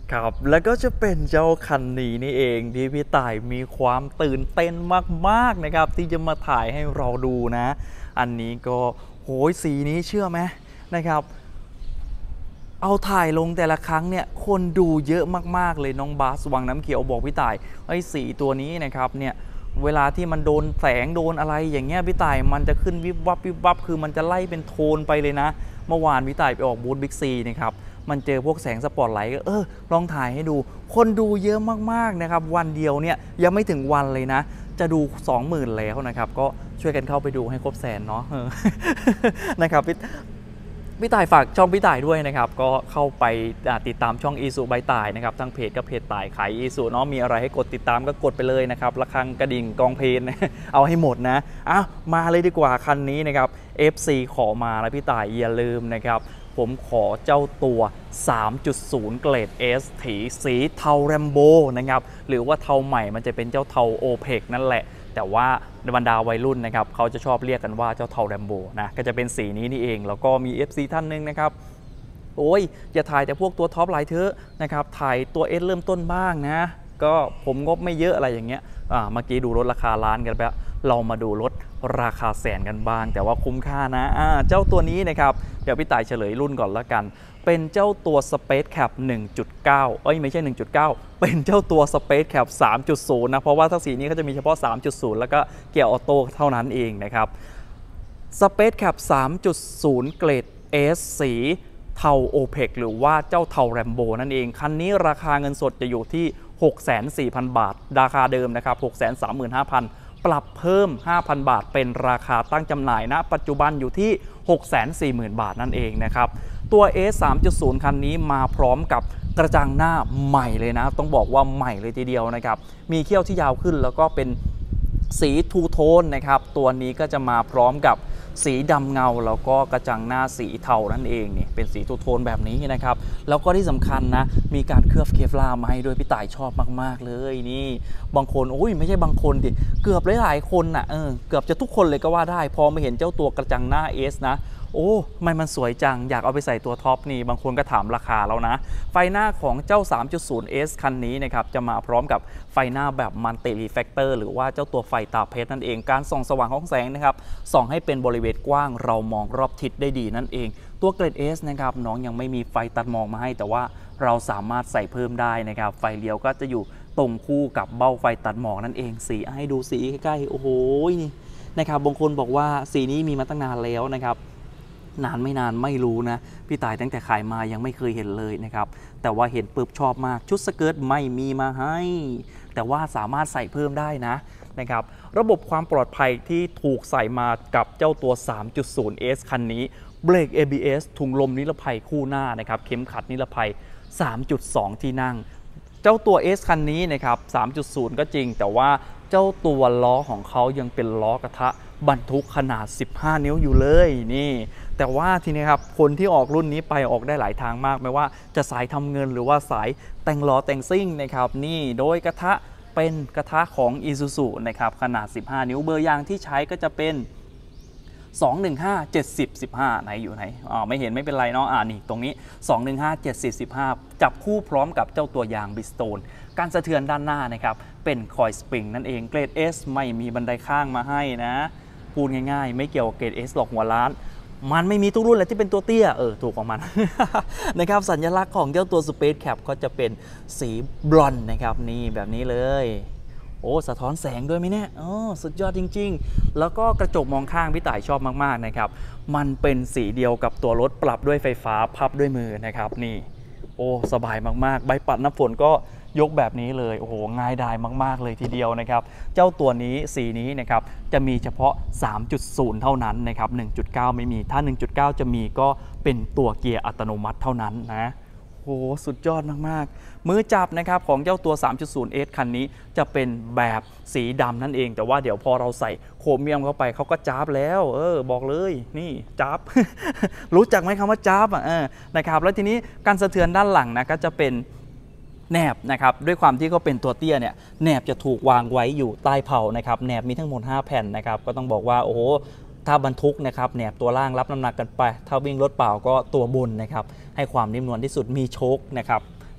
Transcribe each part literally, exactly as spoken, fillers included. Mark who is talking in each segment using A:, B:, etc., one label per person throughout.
A: ครับแล้วก็จะเป็นเจ้าคันนี้นี่เองที่พี่ต่ายมีความตื่นเต้นมากๆนะครับที่จะมาถ่ายให้เราดูนะอันนี้ก็โหยสีนี้เชื่อไหมนะครับเอาถ่ายลงแต่ละครั้งเนี่ยคนดูเยอะมากๆเลยน้องบาสวังน้ำเขียวบอกพี่ต่ายไอ้สีตัวนี้นะครับเนี่ยเวลาที่มันโดนแสงโดนอะไรอย่างเงี้ยพี่ต่ายมันจะขึ้นวิบวับวิบวับคือมันจะไล่เป็นโทนไปเลยนะเมื่อวานพี่ต่ายไปออกบูธบิ๊กซีนะครับมันเจอพวกแสงสปอตไลท์ก็เออลองถ่ายให้ดูคนดูเยอะมากๆนะครับวันเดียวเนี่ยยังไม่ถึงวันเลยนะจะดู สองหมื่น แล้วนะครับก็ช่วยกันเข้าไปดูให้ครบแสนเนาะนะครับพี่พี่ต่ายฝากช่องพี่ต่ายด้วยนะครับก็เข้าไปติดตามช่องอีสุใบต่ายนะครับทั้งเพจกับเพจต่ายขายอีสุเนาะมีอะไรให้กดติดตามก็กดไปเลยนะครับระฆังกระดิ่งกองเพลงเอาให้หมดนะอ้าวมาเลยดีกว่าคันนี้นะครับ เอฟ ซี ขอมาแล้วพี่ต่ายอย่าลืมนะครับผมขอเจ้าตัว สามจุดศูนย์ เกรด S ถีสีเทาแรมโบนะครับหรือว่าเทาใหม่มันจะเป็นเจ้าเทาโอเพกนั่นแหละแต่ว่าในบรรดาวัยรุ่นนะครับเขาจะชอบเรียกกันว่าเจ้าเทาแรมโบนะก็จะเป็นสีนี้นี่เองแล้วก็มี เอฟ ซี ท่านหนึ่งนะครับโอ้ยอย่าถ่ายแต่พวกตัวท็อปไลท์เถอะนะครับถ่ายตัว S เริ่มต้นบ้างนะก็ผมงบไม่เยอะอะไรอย่างเงี้ยอ่าเมื่อกี้ดูรถราคาล้านกันไปแล้วเรามาดูรถราคาแสนกันบ้างแต่ว่าคุ้มค่านะอ่าเจ้าตัวนี้นะครับเดี๋ยวพี่ต่ายเฉลยรุ่นก่อนละกันเป็นเจ้าตัว Space Cap หนึ่งจุดเก้า เอ้ยไม่ใช่ หนึ่งจุดเก้า เป็นเจ้าตัว Space Cap สามจุดศูนย์ นะเพราะว่าทั้งสีนี้เขาจะมีเฉพาะ สามจุดศูนย์ แล้วก็เกียร์ออโต้เท่านั้นเองนะครับ Space Cap สามจุดศูนย์ เกรด S สีเทาโอเพกหรือว่าเจ้าเทาแรมโบนั่นเองคันนี้ราคาเงินสดจะอยู่ที่ หกแสนสี่พัน บาทราคาเดิมนะครับ หกแสนสามหมื่นห้าพัน ปรับเพิ่ม ห้าพัน บาทเป็นราคาตั้งจำหน่ายณนะปัจจุบันอยู่ที่ หกแสนสี่หมื่น บาทนั่นเองนะครับตัว S สามจุดศูนย์ คันนี้มาพร้อมกับกระจังหน้าใหม่เลยนะต้องบอกว่าใหม่เลยทีเดียวนะครับมีเขี้ยวที่ยาวขึ้นแล้วก็เป็นสีทูโทนนะครับตัวนี้ก็จะมาพร้อมกับสีดำเงาแล้วก็กระจังหน้าสีเทานั่นเองเนี่ยเป็นสีทูโทนแบบนี้นะครับแล้วก็ที่สำคัญนะมีการเคลือบเคฟลาร์มาให้ด้วยพี่ต่ายชอบมากๆเลยนี่บางคนโอ้ยไม่ใช่บางคนดิเกือบหลายๆคนนะ่ะเออเกือบจะทุกคนเลยก็ว่าได้พอมาเห็นเจ้าตัวกระจังหน้า S นะโอ้มันมันสวยจังอยากเอาไปใส่ตัวท็อปนี่บางคนก็ถามราคาแล้วนะไฟหน้าของเจ้า สามจุดศูนย์ เอส คันนี้นะครับจะมาพร้อมกับไฟหน้าแบบมัลติรีแฟกเตอร์หรือว่าเจ้าตัวไฟตาเพชรนั่นเองการส่องสว่างของแสงนะครับส่องให้เป็นบริเวณกว้างเรามองรอบทิศได้ดีนั่นเองตัวเกรด S นะครับน้องยังไม่มีไฟตัดหมอกมาให้แต่ว่าเราสามารถใส่เพิ่มได้นะครับไฟเลี้ยวก็จะอยู่ตรงคู่กับเบ้าไฟตัดหมอกนั่นเองสีให้ดูสีใกล้ๆโอ้โหนี่นะครับบางคนบอกว่าสีนี้มีมาตั้งนานแล้วนะครับนานไม่นานไม่รู้นะพี่ต่ายตั้งแต่ขายมายังไม่เคยเห็นเลยนะครับแต่ว่าเห็นปุ๊บชอบมากชุดสเกิร์ตไม่มีมาให้แต่ว่าสามารถใส่เพิ่มได้นะนะครับระบบความปลอดภัยที่ถูกใส่มากับเจ้าตัว สามจุดศูนย์ เอส คันนี้เบรก เอ บี เอส ถุงลมนิรภัยคู่หน้านะครับเข็มขัดนิรภัย สามจุดสอง ที่นั่งเจ้าตัว S คันนี้นะครับ สามจุดศูนย์ ก็จริงแต่ว่าเจ้าตัวล้อของเขายังเป็นล้อกระทะบรรทุกขนาดสิบห้านิ้วอยู่เลยนี่แต่ว่าทีนี้ครับคนที่ออกรุ่นนี้ไปออกได้หลายทางมากไม่ว่าจะสายทำเงินหรือว่าสายแต่งล้อแต่งซิ่งนะครับนี่โดยกระทะเป็นกระทะของ Isuzu นะครับขนาดสิบห้านิ้วเบอร์ยางที่ใช้ก็จะเป็นสองหนึ่งห้า เจ็ดศูนย์ สิบห้าไหนอยู่ไหนอ๋อไม่เห็นไม่เป็นไรเนาะอ่านี่ตรงนี้สองหนึ่งห้า เจ็ดศูนย์ สิบห้าจับคู่พร้อมกับเจ้าตัวยางบิสโตนการสะเทือนด้านหน้านะครับเป็นคอยสปริงนั่นเองเกรด S ไม่มีบันไดข้างมาให้นะพูดง่ายๆไม่เกี่ยวกับเกรด S หรอกหัวล้านมันไม่มีทุกรุ่นเลยที่เป็นตัวเตี้ยเออถูกของมัน นะครับสัญลักษณ์ของเจ้าตัว Space Cap ก็จะเป็นสีบลอนด์นะครับนี่แบบนี้เลยโอ้สะท้อนแสงด้วยไหมเนี่ยอ๋อสุดยอดจริงๆแล้วก็กระจกมองข้างพี่ต่ายชอบมากๆนะครับมันเป็นสีเดียวกับตัวรถปรับด้วยไฟฟ้าพับด้วยมือนะครับนี่โอ้สบายมากๆใบปัดน้ำฝนก็ยกแบบนี้เลยโอ้โหง่ายดายมากๆเลยทีเดียวนะครับเจ้าตัวนี้สีนี้นะครับจะมีเฉพาะ สามจุดศูนย์ เท่านั้นนะครับ หนึ่งจุดเก้า ไม่มีถ้า หนึ่งจุดเก้า จะมีก็เป็นตัวเกียร์อัตโนมัติเท่านั้นนะโอ้สุดยอดมากๆมือจับนะครับของเจ้าตัว สามจุดศูนย์ เอส คันนี้จะเป็นแบบสีดำนั่นเองแต่ว่าเดี๋ยวพอเราใส่โครเมียมเข้าไปเขาก็จ้าบแล้วเออบอกเลยนี่จ้าบ รู้จักไหมคำว่าจ้าบอ่ะนะครับแล้วทีนี้การสะเทือนด้านหลังนะก็จะเป็นแหนบนะครับด้วยความที่เขาเป็นตัวเตี้ยเนี่ยแหนบจะถูกวางไว้อยู่ใต้เผานะครับแหนบมีทั้งหมดห้าแผ่นนะครับก็ต้องบอกว่าโอ้โหถ้าบรรทุกนะครับแหนบตัวล่างรับน้ำหนักกันไปถ้าวิ่งรถเปล่าก็ตัวบนนะครับให้ความนิ่มนวลที่สุดมีโชคนะครับโ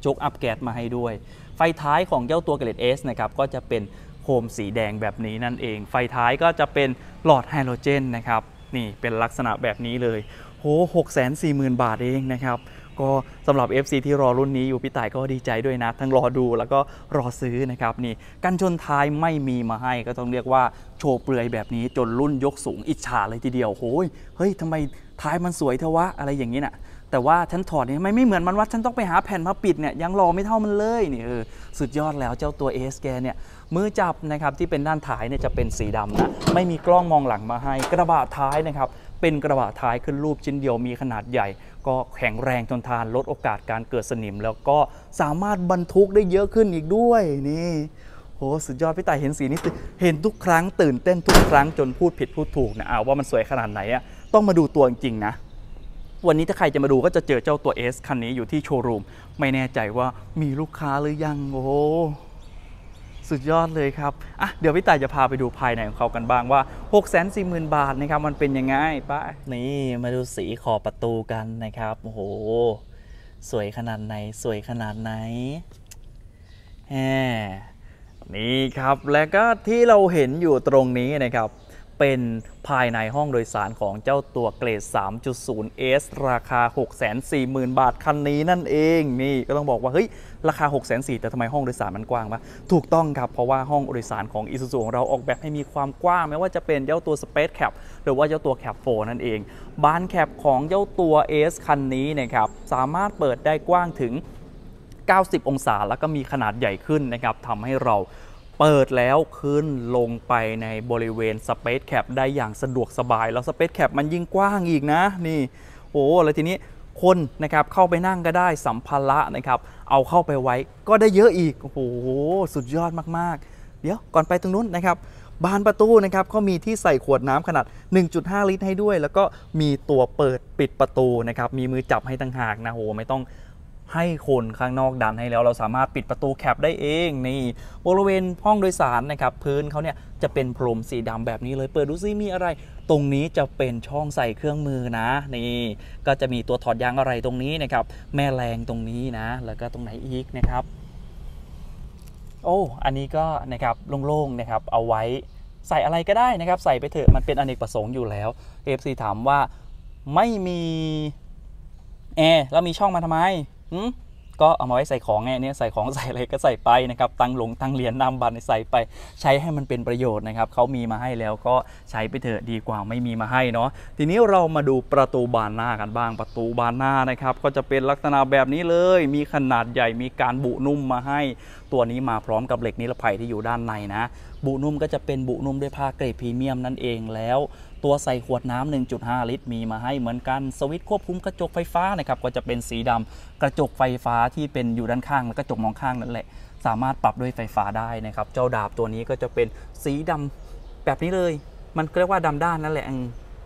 A: จกอัพแก๊สมาให้ด้วยไฟท้ายของเจ้าตัวเกรด S นะครับก็จะเป็นโคมสีแดงแบบนี้นั่นเองไฟท้ายก็จะเป็นหลอดไฮโดรเจนนะครับนี่เป็นลักษณะแบบนี้เลยโห หกแสนสี่หมื่น บาทเองนะครับก็สำหรับ เอฟ ซี ที่รอรุ่นนี้อยู่พี่ต่ายก็ดีใจด้วยนะทั้งรอดูแล้วก็รอซื้อนะครับนี่กันชนท้ายไม่มีมาให้ก็ต้องเรียกว่าโชว์เปลือยแบบนี้จนรุ่นยกสูงอิจฉาเลยทีเดียวโอ้ยเฮ้ยทำไมท้ายมันสวยเทวะอะไรอย่างนี้น่ะแต่ว่าฉันถอดเนี่ยไม่ไม่เหมือนมันว่าฉันต้องไปหาแผ่นมาปิดเนี่ยยังรอไม่เท่ามันเลยนี่เออสุดยอดแล้วเจ้าตัว เอ เอส แกเนี่ยมือจับนะครับที่เป็นด้านท้ายเนี่ยจะเป็นสีดำนะไม่มีกล้องมองหลังมาให้กระบะท้ายนะครับเป็นกระบะท้ายขึ้นรูปชิ้นเดียวมีขนาดใหญ่ก็แข็งแรงทนทานลดโอกาสการเกิดสนิมแล้วก็สามารถบรรทุกได้เยอะขึ้นอีกด้วยนี่โหสุดยอดพี่ต่ายเห็นสีนี้เห็นทุกครั้งตื่นเต้นทุกครั้งจนพูดผิดพูดถูกนะเอาว่ามันสวยขนาดไหนอะต้องมาดูตัวจริงๆนะวันนี้ถ้าใครจะมาดูก็จะเจอเจ้าตัว S คันนี้อยู่ที่โชว์รูมไม่แน่ใจว่ามีลูกค้าหรือยังโอ้สุดยอดเลยครับอ่ะเดี๋ยวพี่ต่ายจะพาไปดูภายในของเขากันบ้างว่า หกแสนสี่หมื่น บาทนะครับมันเป็นยังไงป้านี่มาดูสีขอบประตูกันนะครับโอ้โหสวยขนาดไหนสวยขนาดไหนแหมนี่ครับและก็ที่เราเห็นอยู่ตรงนี้นะครับเป็นภายในห้องโดยสารของเจ้าตัวเกรด สามจุดศูนย์ เอส ราคา หกแสนสี่หมื่น บาทคันนี้นั่นเองนี่ก็ต้องบอกว่าเฮ้ยราคา หกแสนสี่หมื่น แต่ทำไมห้องโดยสารมันกว้างปะถูกต้องครับเพราะว่าห้องโดยสารของ Isuzu ของเราออกแบบให้มีความกว้างไม่ว่าจะเป็นเจ้าตัว Space Cap หรือว่าเจ้าตัว Cap โฟร์ นั่นเองบานแคปของเจ้าตัว S คันนี้นะครับสามารถเปิดได้กว้างถึงเก้าสิบองศาแล้วก็มีขนาดใหญ่ขึ้นนะครับทำให้เราเปิดแล้วขึ้นลงไปในบริเวณ Space Cap ได้อย่างสะดวกสบายแล้ว Space Cap มันยิ่งกว้างอีกนะนี่โอ้แล้วทีนี้คนนะครับเข้าไปนั่งก็ได้สัมภาระนะครับเอาเข้าไปไว้ก็ได้เยอะอีกโอ้โหสุดยอดมากๆเดี๋ยวก่อนไปตรงนู้นนะครับบานประตูนะครับก็มีที่ใส่ขวดน้ำขนาด หนึ่งจุดห้า ลิตรให้ด้วยแล้วก็มีตัวเปิดปิดประตูนะครับมีมือจับให้ต่างหากนะโหไม่ต้องให้คนข้างนอกดันให้แล้วเราสามารถปิดประตูแคปได้เองนี่บริเวณห้องโดยสารนะครับพื้นเขาเนี่ยจะเป็นพรมสีดำแบบนี้เลยเปิดดูซิมีอะไรตรงนี้จะเป็นช่องใส่เครื่องมือนะนี่ก็จะมีตัวถอดยางอะไรตรงนี้นะครับแม่แรงตรงนี้นะแล้วก็ตรงไหนอีกนะครับโอ้อันนี้ก็นะครับโล่งๆนะครับเอาไว้ใส่อะไรก็ได้นะครับใส่ไปเถอะมันเป็นอเนกประสงค์อยู่แล้ว เอฟ ซี ถามว่าไม่มีแอร์แล้วมีช่องมาทำไมก็เอามาไว้ใส่ของไงเนี่ยใส่ของใส่อะไรก็ใส่ไปนะครับตั้งหลงตั้งเหรียญนำบัตรใส่ไปใช้ให้มันเป็นประโยชน์นะครับเขามีมาให้แล้วก็ใช้ไปเถอะดีกว่าไม่มีมาให้เนาะทีนี้เรามาดูประตูบานหน้ากันบ้างประตูบานหน้านะครับก็จะเป็นลักษณะแบบนี้เลยมีขนาดใหญ่มีการบุนุ่มมาให้ตัวนี้มาพร้อมกับเหล็กนิรภัยที่อยู่ด้านในนะบุนุ่มก็จะเป็นบุนุ่มด้วยผ้าเกรดพรีเมียมนั่นเองแล้วตัวใส่ขวดน้ำ หนึ่งจุดห้า ลิตรมีมาให้เหมือนกันสวิตช์ควบคุมกระจกไฟฟ้านะครับก็จะเป็นสีดำกระจกไฟฟ้าที่เป็นอยู่ด้านข้างและกระจกมองข้างนั่นแหละสามารถปรับด้วยไฟฟ้าได้นะครับเจ้าดาบตัวนี้ก็จะเป็นสีดำแบบนี้เลยมันเรียกว่าดำด้านนั่นแหละ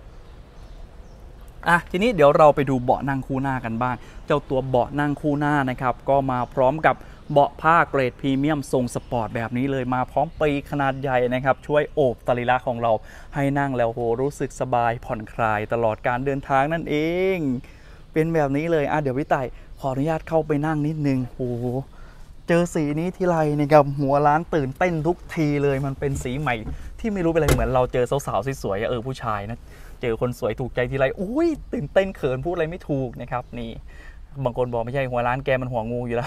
A: อ่ะทีนี้เดี๋ยวเราไปดูเบาะนั่งคู่หน้ากันบ้างเจ้าตัวเบาะนั่งคู่หน้านะครับก็มาพร้อมกับเบาะผ้าเกรดพรีเมียมทรงสปอร์ตแบบนี้เลยมาพร้อมปีขนาดใหญ่นะครับช่วยโอบสรีระของเราให้นั่งแล้วโหรู้สึกสบายผ่อนคลายตลอดการเดินทางนั่นเองเป็นแบบนี้เลยอ่ะเดี๋ยวพี่ต่ายขออนุญาตเข้าไปนั่งนิดนึงโอ้เจอสีนี้ทีไรนะครับหัวล้านตื่นเต้นทุกทีเลยมันเป็นสีใหม่ที่ไม่รู้เป็นอะไรเหมือนเราเจอสาวๆสวยๆเออผู้ชายนะเจอคนสวยถูกใจทีไรอุ้ยตื่นเต้นเขินพูดอะไรไม่ถูกนะครับนี่บางคนบอกไม่ใช่หัวร้านแกมันหัวงูอยู่แล้ว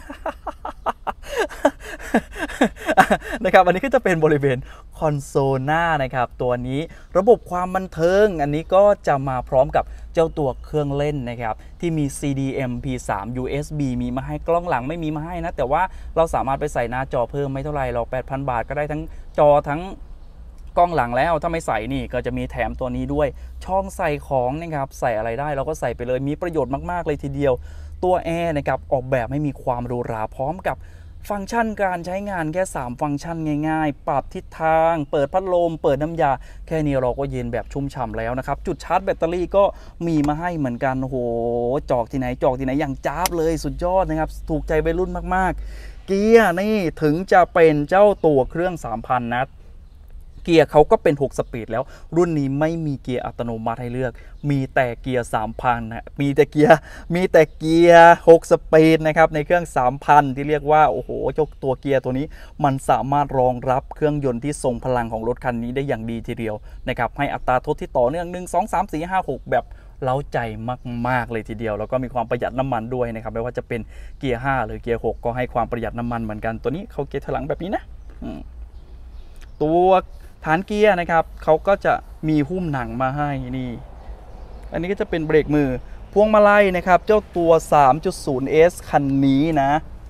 A: นะครับอันนี้ก็จะเป็นบริเวณคอนโซลหน้านะครับตัวนี้ระบบความบันเทิงอันนี้ก็จะมาพร้อมกับเจ้าตัวเครื่องเล่นนะครับที่มี ซี ดี เอ็ม พี สาม ยู เอส บี มีมาให้กล้องหลังไม่มีมาให้นะแต่ว่าเราสามารถไปใส่หน้าจอเพิ่มไม่เท่าไรเรา แปดพัน บาทก็ได้ทั้งจอทั้งกล้องหลังแล้วถ้าไม่ใส่นี่ก็จะมีแถมตัวนี้ด้วยช่องใส่ของนะครับใส่อะไรได้เราก็ใส่ไปเลยมีประโยชน์มากๆเลยทีเดียวตัวแอร์นะครับออกแบบให้มีความหรูหราพร้อมกับฟังก์ชันการใช้งานแค่สามฟังก์ชันง่ายๆปรับทิศทางเปิดพัดลมเปิดน้ำยาแค่นี้เราก็เย็นแบบชุ่มฉ่ำแล้วนะครับจุดชาร์จแบตเตอรี่ก็มีมาให้เหมือนกันโอ้โหจอกที่ไหนจอกที่ไหนอย่างจ้าบเลยสุดยอดนะครับถูกใจวัยรุ่นมากๆเกียร์นี่ถึงจะเป็นเจ้าตัวเครื่อง สามพัน นะเกียร์เขาก็เป็นหกสปีดแล้วรุ่นนี้ไม่มีเกียร์อัตโนมัติให้เลือกมีแต่เกียร์ สามพัน นะมีแต่เกียร์มีแต่เกียร์หกสปีดนะครับในเครื่อง สามพัน ที่เรียกว่าโอ้โหเจ้าตัวเกียร์ตัวนี้มันสามารถรองรับเครื่องยนต์ที่ทรงพลังของรถคันนี้ได้อย่างดีทีเดียวนะครับให้อัตราทดที่ต่อเนื่องหนึ่ง สอง สาม สี่ ห้า หกแบบเล้าใจมากๆเลยทีเดียวแล้วก็มีความประหยัดน้ำมันด้วยนะครับไม่ว่าจะเป็นเกียร์ห้าหรือเกียร์หกก็ให้ความประหยัดน้ำมันเหมือนกันตัวนี้เขาเกียร์ถอยหลังแบบนี้นะตัวฐานเกียร์นะครับเขาก็จะมีหุ้มหนังมาให้นี่อันนี้ก็จะเป็นเบรกมือพวงมาลัยนะครับเจ้าตัว สามจุดศูนย์ เอส คันนี้นะ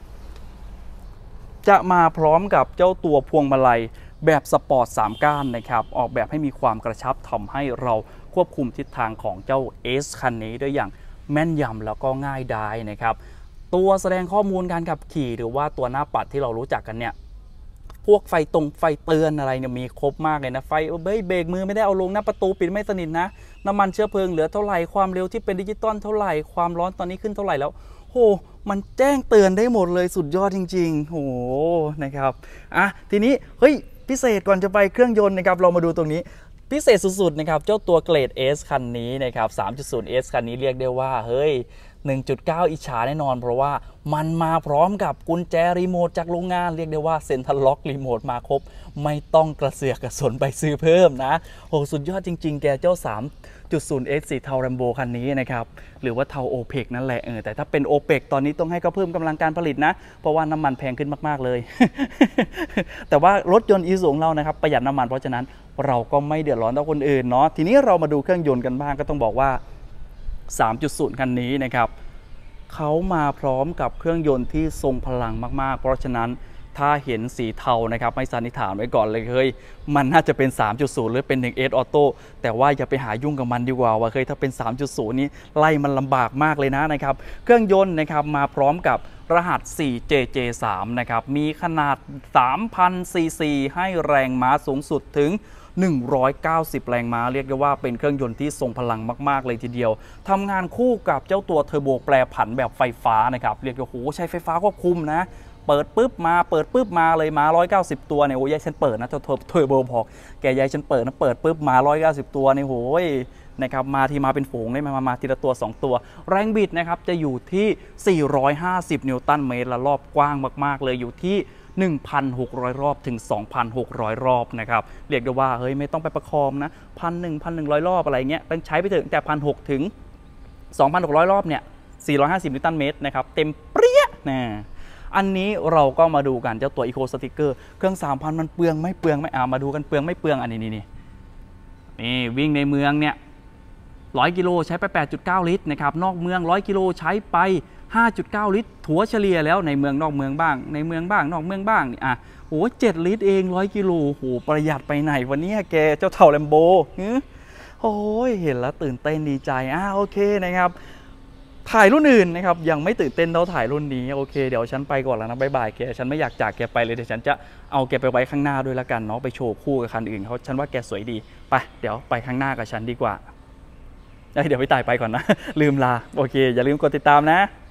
A: จะมาพร้อมกับเจ้าตัวพวงมาลัยแบบสปอร์ตสามก้านนะครับออกแบบให้มีความกระชับทำให้เราควบคุมทิศทางของเจ้า S คันนี้ได้อย่างแม่นยำแล้วก็ง่ายดายนะครับตัวแสดงข้อมูลการขับขี่หรือว่าตัวหน้าปัดที่เรารู้จักกันเนี่ยพวกไฟตรงไฟเตือนอะไรเนี่ยมีครบมากเลยนะไฟเบรกมือไม่ได้เอาลงหน้าประตูปิดไม่สนิทนะน้ำมันเชื้อเพลิงเหลือเท่าไหร่ความเร็วที่เป็นดิจิตอลเท่าไหร่ความร้อนตอนนี้ขึ้นเท่าไหร่แล้วโหมันแจ้งเตือนได้หมดเลยสุดยอดจริงๆโหนะครับอ่ะทีนี้เฮ้ยพิเศษก่อนจะไปเครื่องยนต์นะครับเรามาดูตรงนี้พิเศษสุดๆนะครับเจ้าตัวเกรด S คันนี้นะครับ สามจุดศูนย์ เอส คันนี้เรียกได้ว่าเฮ้ย หนึ่งจุดเก้า อิจฉาแน่นอนเพราะว่ามันมาพร้อมกับกุญแจรีโมทจากโรงงานเรียกได้ว่าเซ็นทรัลล็อกรีโมทมาครบไม่ต้องกระเสือกกระสนไปซื้อเพิ่มนะโอ้สุดยอดจริงๆแกเจ้า สามจุดศูนย์ เอส สีเทาแรมโบคันนี้นะครับหรือว่าเทาโอเปกนั่นแหละเออแต่ถ้าเป็นโอเปกตอนนี้ต้องให้เขาเพิ่มกำลังการผลิตนะเพราะว่าน้ำมันแพงขึ้นมากๆเลย แต่ว่ารถยนต์อีซูของเรานะครับประหยัดน้ำมันเพราะฉะนั้นเราก็ไม่เดือดร้อนต่อคนอื่นเนาะทีนี้เรามาดูเครื่องยนต์กันบ้างก็ต้องบอกว่า สามจุดศูนย์ คันนี้นะครับเขามาพร้อมกับเครื่องยนต์ที่ทรงพลังมากๆเพราะฉะนั้นถ้าเห็นสีเทานะครับไม่สันนิษฐานไว้ก่อนเลยเฮ้ยมันน่าจะเป็น สามจุดศูนย์ หรือเป็น หนึ่ง เอส Auto แต่ว่าอย่าไปหายุ่งกับมันดีกว่าว่าเฮ้ยถ้าเป็น สามจุดศูนย์ นี้ไล่มันลำบากมากเลยนะนะครับเครื่องยนต์นะครับมาพร้อมกับรหัส โฟร์ เจ เจ ทรี นะครับมีขนาด สามพัน ซี ซี ให้แรงม้าสูงสุดถึงหนึ่งร้อยเก้าสิบแรงม้าเรียกได้ว่าเป็นเครื่องยนต์ที่ทรงพลังมากๆเลยทีเดียวทำงานคู่กับเจ้าตัวเทอร์โบแปรผันแบบไฟฟ้านะครับเรียกว่าโหใช้ไฟฟ้าควบคุมนะเปิดปุ๊บมาเปิดปุ๊บมาเลยมาหนึ่งร้อยเก้าสิบตัวเนี่ยโอ้ยยายฉันเปิดนะเจ้าเทอร์โบบอกแกยายฉันเปิดนะเปิดปุ๊บมาหนึ่งร้อยเก้าสิบตัวเนี่ยโหยนะครับมาทีมาเป็นฝูงได้มามาทีละตัวสองตัวแรงบิดนะครับจะอยู่ที่สี่ร้อยห้าสิบนิวตันเมตรและรอบกว้างมากๆเลยอยู่ที่หนึ่งพันหกร้อย รอบถึง สองพันหกร้อย รอบนะครับเรียกได้ว่าเฮ้ยไม่ต้องไปประคองนะ หนึ่งพันหนึ่ง พันหนึ่งร้อย รอบอะไรเงี้ยต้องใช้ไปถึงแต่ หนึ่งพันหกร้อย ถึง สองพันหกร้อย รอบเนี่ยสี่ร้อยห้าสิบนิวตันเมตรนะครับเต็มเปรี้ยนะอันนี้เราก็มาดูกันเจ้าตัว Eco Sticker เครื่อง สามพัน มันเปลืองไม่เปลืองไม่เอามาดูกันเปลืองไม่เปลืองอันนี้นี่นี่นี่วิ่งในเมืองเนี่ยหนึ่งร้อยกิโลใช้ไป แปดจุดเก้า ลิตรนะครับนอกเมืองหนึ่งร้อยกิโลใช้ไปห้าจุดเก้า ลิตรถัวเฉลี่ยแล้วในเมืองนอกเมืองบ้างในเมืองบ้างนอกเมืองบ้างนี่อ่ะโอ้เจ็ดลิตรเองหนึ่งร้อยกิโลโหประหยัดไปไหนวันนี้แกเจ้าเท่าแลมโบโอ้ยเห็นแล้วตื่นเต้นดีใจอ่ะโอเคนะครับถ่ายรุ่นอื่นนะครับยังไม่ตื่นเต้นเท่าถ่ายรุ่นนี้โอเคเดี๋ยวฉันไปก่อนแล้วนะบ๊ายบายแกฉันไม่อยากจากแกไปเลยเดี๋ยวฉันจะเอาแกไปไว้ข้างหน้าด้วยละกันเนาะไปโชว์คู่กับคันอื่นเขาฉันว่าแกสวยดีไปเดี๋ยวไปข้างหน้ากับฉันดีกว่าเดี๋ยวพี่ตายไปก่อนนะลืมลาโอเคอย่าลืมกดติดตามนะ